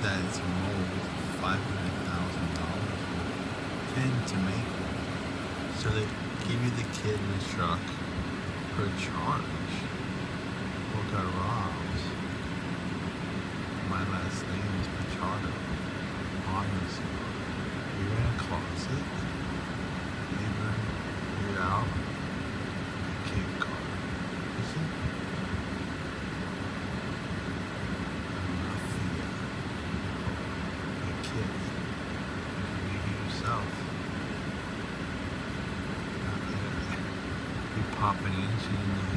that it's a mold, $500,000 tend to make it. So they give you the kid in the truck for a charge. What got robbed? My last name is Pichardo. Honestly. You're in a closet. You're out. A kid car. Is it? A kid. You yourself. You pop an engine in the